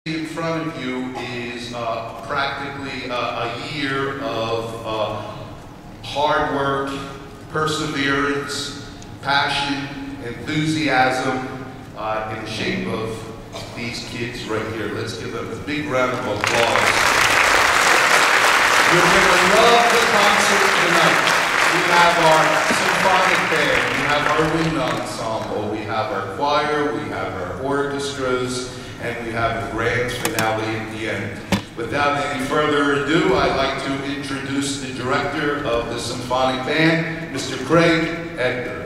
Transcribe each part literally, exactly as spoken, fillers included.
In front of you is uh, practically uh, a year of uh, hard work, perseverance, passion, enthusiasm uh, in the shape of these kids right here. Let's give them a big round of applause. You're going to love the concert tonight. We have our symphonic band, we have our wind ensemble, we have our choir, we have our orchestras, and we have a grand finale at the end. Without any further ado, I'd like to introduce the director of the symphonic band, Mister Craig Edgar.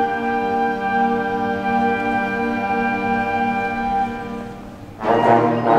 Thank you.